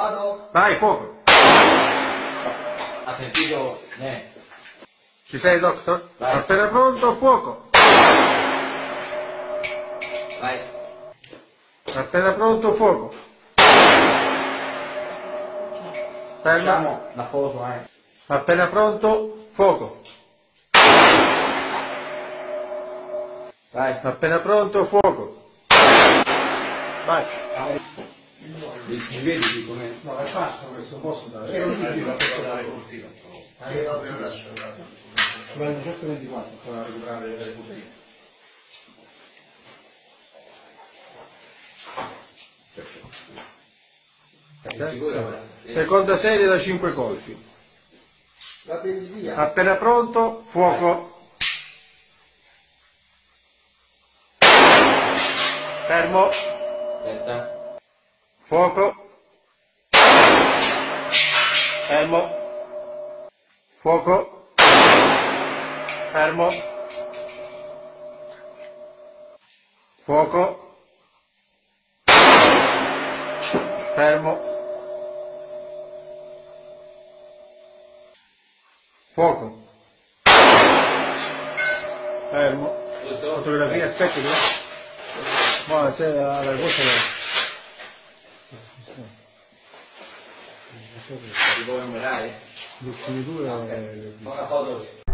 Vado. Vai, fuoco. Ha sentito? Ci sei, doctor? Vai. Appena pronto, fuoco. Vai. Appena pronto, fuoco. Fermo. Facciamo la foto, Appena pronto, fuoco. Vai. Appena pronto, fuoco. Vai. Si vedi come... No, è fatto questo, posso dare. Ci vogliono 124 per recuperare le bottiglie. Seconda serie da 5 colpi. La prendi via. Appena pronto, fuoco. Fermo. Aspetta. Fuoco. Fermo. Fuoco. Fermo. Fuoco. Fermo. Fuoco. Fermo. Fotografia, aspetti, buonasera, la cosa Ti vuoi numerare? gli ultimi due Una foto.